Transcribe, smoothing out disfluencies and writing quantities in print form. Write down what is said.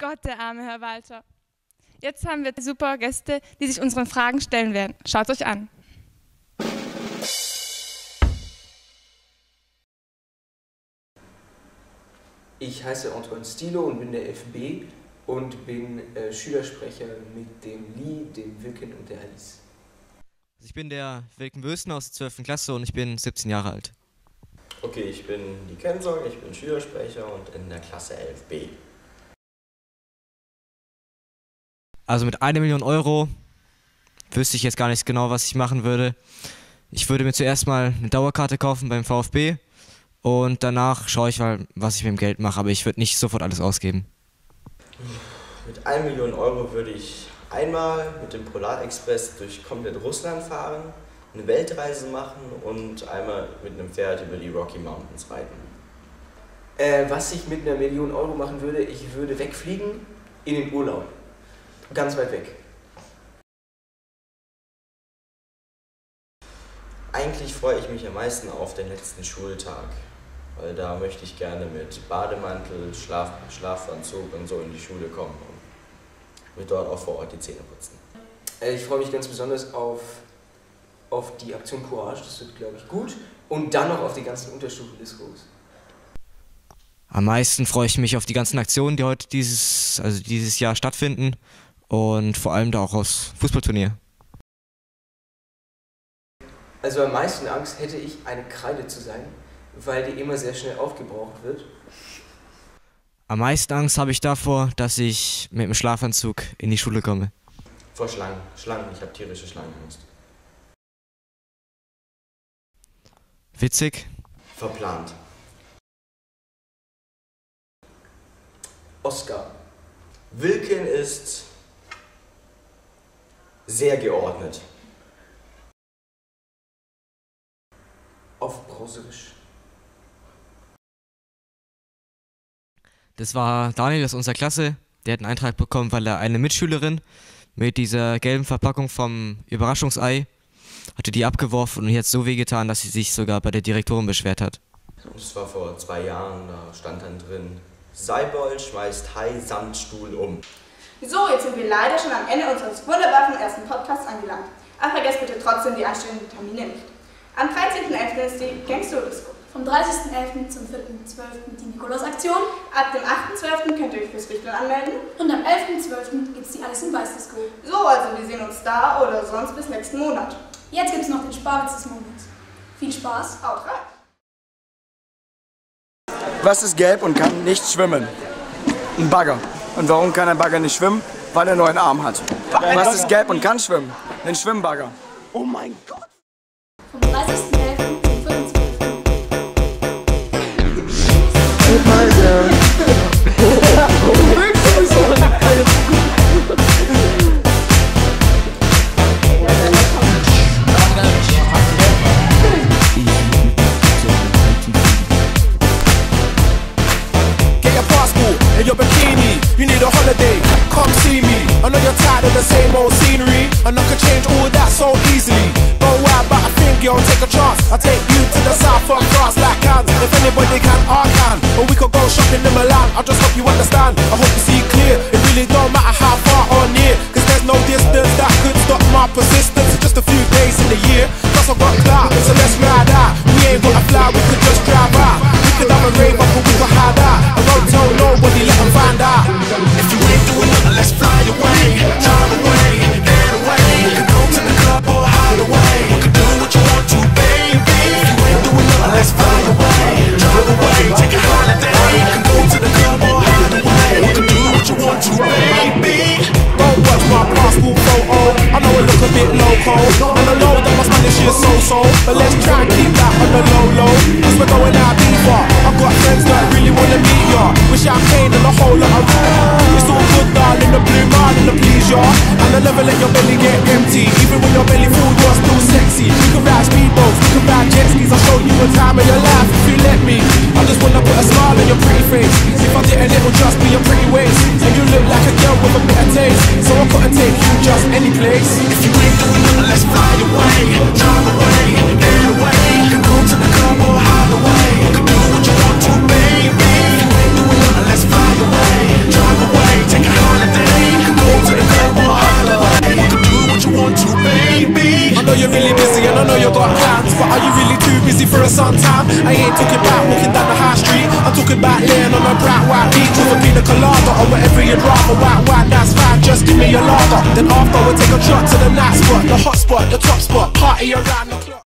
Gott, der arme Herr Walter. Jetzt haben wir super Gäste, die sich unseren Fragen stellen werden. Schaut euch an. Ich heiße Antoine Stilo und bin der FB und bin Schülersprecher mit dem Lee, dem Wilken und der Alice. Ich bin der Wilken Wösner aus der 12. Klasse und ich bin 17 Jahre alt. Okay, ich bin die Kensong, ich bin Schülersprecher und in der Klasse 11b. Also mit 1 Million Euro wüsste ich jetzt gar nicht genau, was ich machen würde. Ich würde mir zuerst mal eine Dauerkarte kaufen beim VfB und danach schaue ich mal, was ich mit dem Geld mache, aber ich würde nicht sofort alles ausgeben. Mit 1 Million Euro würde ich einmal mit dem Polarexpress durch komplett Russland fahren, eine Weltreise machen und einmal mit einem Pferd über die Rocky Mountains reiten. Was ich mit 1 Million Euro machen würde, ich würde wegfliegen in den Urlaub. Ganz weit weg. Eigentlich freue ich mich am meisten auf den letzten Schultag, weil da möchte ich gerne mit Bademantel, Schlafanzug und so in die Schule kommen und mir dort auch vor Ort die Zähne putzen. Ich freue mich ganz besonders auf die Aktion Courage, das wird, glaube ich, gut. Und dann noch auf die ganzen Unterstufendiskos. Am meisten freue ich mich auf die ganzen Aktionen, die heute dieses Jahr stattfinden und vor allem da auch aufs Fußballturnier. Also am meisten Angst hätte ich, eine Kreide zu sein, weil die immer sehr schnell aufgebraucht wird. Am meisten Angst habe ich davor, dass ich mit dem Schlafanzug in die Schule komme. Vor Schlangen. Ich habe tierische Schlangenangst. Witzig. Verplant. Oscar. Wilken ist sehr geordnet. Aufbrauserisch. Das war Daniel aus unserer Klasse. Der hat einen Eintrag bekommen, weil er eine Mitschülerin mit dieser gelben Verpackung vom Überraschungsei hatte die abgeworfen und jetzt so wehgetan, dass sie sich sogar bei der Direktorin beschwert hat. Das war vor 2 Jahren, da stand dann drin: Seibold schmeißt Hai samt Stuhl um. So, jetzt sind wir leider schon am Ende unseres wunderbaren ersten Podcasts angelangt. Aber vergesst bitte trotzdem die anstehenden Termine nicht. Am 13.11. ist die Gangster-Disco. Vom 30.11. zum 4.12. die Nikolaus-Aktion. Ab dem 8.12. könnt ihr euch fürs Wichteln anmelden. Und am 11.12. gibt es die Alles in Weiß Disco. So, also wir sehen uns da oder sonst bis nächsten Monat. Jetzt gibt es noch den Sparwitz des Monats. Viel Spaß. Haut rein. Was ist gelb und kann nicht schwimmen? Ein Bagger. Und warum kann ein Bagger nicht schwimmen? Weil er nur einen Arm hat. Was ist gelb und kann schwimmen? Ein Schwimmbagger. Oh mein Gott! Vom 30.11. zum 4.12. Your bikini, you need a holiday, come see me. I know you're tired of the same old scenery, and I could change all that so easily. Don't worry about a thing, girl, take a chance. I'll take you to the south of France like Cannes. If anybody can, I can. Or we could go shopping in Milan, I'll just hope you understand. I hope you see clear, it really don't matter how far or near, cause there's no distance that could stop my persistence. Just a few days in the year, plus I've got clout, so let's ride out. We ain't gotta fly, we could just drive out. We could have a rave up, but we could hide out. I won't tell nobody, let them find out. If you ain't doing nothing, let's fly away. Drive away, get away. We can go to the club or hide away. We can do what you want to, baby. If you ain't doing nothing, let's fly away. Drive away, take a holiday. We can go to the club or hide away. We can do what you want to, baby. Don't watch my passport photo. I know it look a bit loco, and I know that my Spanish is so-so, but let's try and keep that on the low-low, cause we're going out deeper. I've got friends that really wanna meet ya, with champagne and a whole lot of rum. It's all good, darling, the blue marlin, the please ya, and I never let your belly get empty. Even when your belly full, you're still sexy. We can ride speedboats, we can ride jet skis. I'll show you the time of your life if you let me. I just wanna put a smile on your pretty face. If I didn't, it would just be your pretty waist. And you look like a girl with a bit of taste, so I couldn't take you just any place. If you ain't doing nothing, let's fly away. Drive away, get away. We can go to the club or hide away. We can do what you want to, baby. If you ain't doing nothing, let's fly away. Drive away, take need me. I know you're really busy and I know you got plans, but are you really too busy for a sometime? I ain't talking about walking down the high street, I'm talking about laying on a bright white beach with a pina colada or whatever you'd rather. White, that's fine, just give me your lager. Then after we'll take a trot to the night spot, the hot spot, the top spot, party around the clock.